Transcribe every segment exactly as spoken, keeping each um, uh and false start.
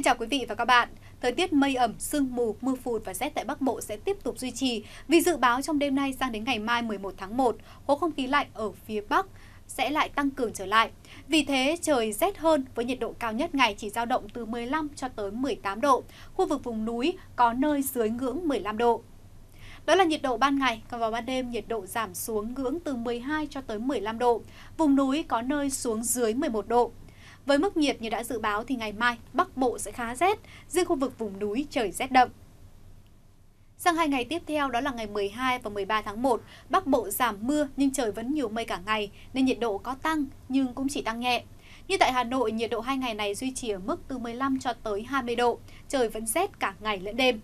chào quý vị và các bạn. Thời tiết mây ẩm, sương mù, mưa phùn và rét tại Bắc Bộ sẽ tiếp tục duy trì vì dự báo trong đêm nay sang đến ngày mai mười một tháng một, khối không khí lạnh ở phía Bắc sẽ lại tăng cường trở lại. Vì thế trời rét hơn với nhiệt độ cao nhất ngày chỉ dao động từ mười lăm cho tới mười tám độ. Khu vực vùng núi có nơi dưới ngưỡng mười lăm độ. Đó là nhiệt độ ban ngày, còn vào ban đêm nhiệt độ giảm xuống ngưỡng từ mười hai cho tới mười lăm độ. Vùng núi có nơi xuống dưới mười một độ. Với mức nhiệt như đã dự báo thì ngày mai Bắc Bộ sẽ khá rét, riêng khu vực vùng núi trời rét đậm. Sang hai ngày tiếp theo đó là ngày mười hai và mười ba tháng một, Bắc Bộ giảm mưa nhưng trời vẫn nhiều mây cả ngày nên nhiệt độ có tăng nhưng cũng chỉ tăng nhẹ. Như tại Hà Nội, nhiệt độ hai ngày này duy trì ở mức từ mười lăm cho tới hai mươi độ, trời vẫn rét cả ngày lẫn đêm.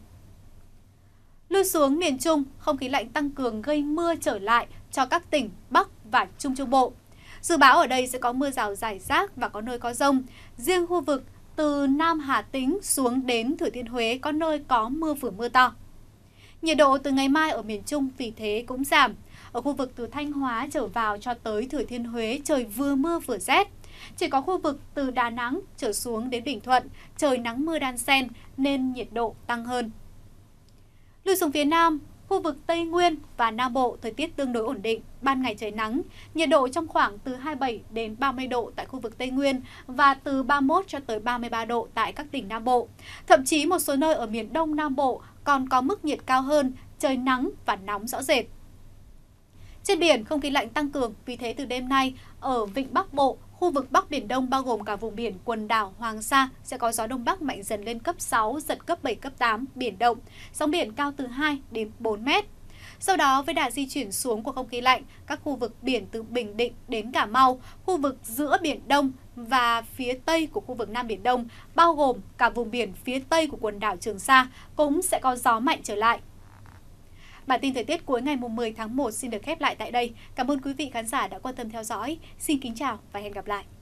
Lui xuống miền Trung, không khí lạnh tăng cường gây mưa trở lại cho các tỉnh Bắc và Trung Trung Bộ. Dự báo ở đây sẽ có mưa rào rải rác và có nơi có dông. Riêng khu vực từ Nam Hà Tĩnh xuống đến Thừa Thiên Huế có nơi có mưa vừa mưa to. Nhiệt độ từ ngày mai ở miền Trung vì thế cũng giảm. Ở khu vực từ Thanh Hóa trở vào cho tới Thừa Thiên Huế trời vừa mưa vừa rét. Chỉ có khu vực từ Đà Nẵng trở xuống đến Bình Thuận trời nắng mưa đan xen nên nhiệt độ tăng hơn. Lui xuống phía Nam, khu vực Tây Nguyên và Nam Bộ thời tiết tương đối ổn định, ban ngày trời nắng, nhiệt độ trong khoảng từ hai mươi bảy đến ba mươi độ tại khu vực Tây Nguyên và từ ba mươi mốt cho tới ba mươi ba độ tại các tỉnh Nam Bộ. Thậm chí một số nơi ở miền Đông Nam Bộ còn có mức nhiệt cao hơn, trời nắng và nóng rõ rệt. Trên biển, không khí lạnh tăng cường, vì thế từ đêm nay ở Vịnh Bắc Bộ, khu vực Bắc Biển Đông bao gồm cả vùng biển quần đảo Hoàng Sa sẽ có gió Đông Bắc mạnh dần lên cấp sáu, giật cấp bảy, cấp tám, biển động, sóng biển cao từ hai đến bốn mét. Sau đó với đà di chuyển xuống của không khí lạnh, các khu vực biển từ Bình Định đến Cà Mau, khu vực giữa Biển Đông và phía Tây của khu vực Nam Biển Đông, bao gồm cả vùng biển phía Tây của quần đảo Trường Sa cũng sẽ có gió mạnh trở lại. Bản tin thời tiết cuối ngày mười tháng một xin được khép lại tại đây. Cảm ơn quý vị khán giả đã quan tâm theo dõi. Xin kính chào và hẹn gặp lại.